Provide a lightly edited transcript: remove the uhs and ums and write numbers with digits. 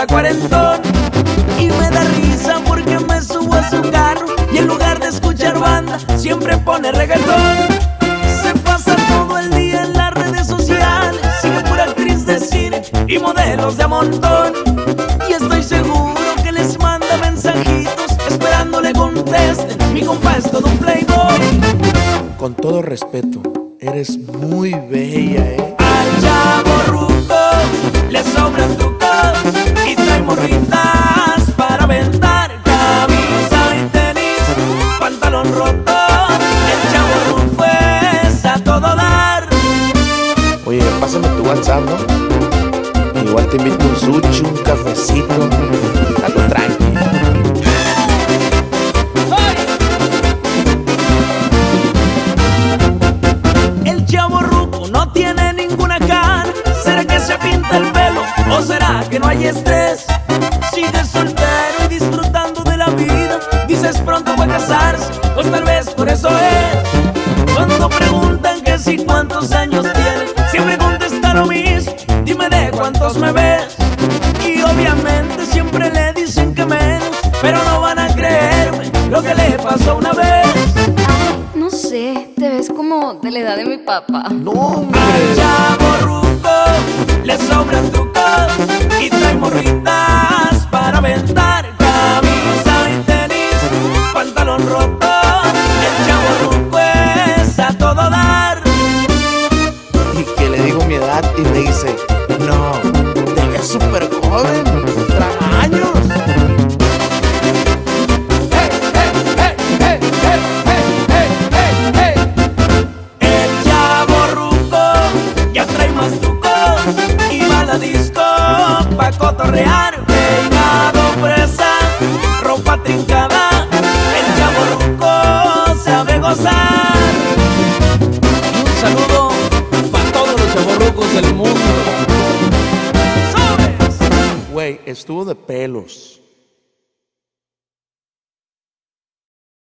anda cuarentón. Y me da risa porque me subo a su carro y en lugar de escuchar banda siempre pone reggaetón. Se pasa todo el día en las redes sociales, sigue pura actriz de cine y modelos de a montón. Y estoy seguro que les manda mensajitos esperando le contesten. Mi compa es todo un playboy. Con todo respeto, eres muy bella, Al chavorruco le sobran trucos y trae morritas para aventar. Camisa y tenis, pantalón roto, el chavorruco es a todo dar. Oye, pásame tu WhatsApp, ¿no? Igual te invito un sushi, un cafecito, algo tranqui. El chavorruco no tiene ninguna cara. ¿Será que se pinta el pelo o será que no hay estrés? Sigue soltero y disfrutando de la vida. Dices pronto va a casarse, pues tal vez por eso es. Cuando preguntan que si cuántos años tiene, siempre contesta lo mismo: dime de cuántos me ves. Y obviamente siempre le dicen que menos, pero no van a creerme lo que le pasó una vez. No sé, te ves como de la edad de mi papá. No, hombre. Al chavorruco le sobran trucos y trae morritas para aventar. Camisa y tenis, pantalón roto, el chavorruco es a todo dar. Y que le digo mi edad y me dice, no, te ves súper joven, trae años. El chavorruco ya trae más trucos y va a la disco pa' cotorrear. Peinado fresa, ropa trincada, el chavorruco sabe gozar. Y un saludo pa' todos los chavorrucos del mundo. ¿Sabes? Güey, estuvo de pelos.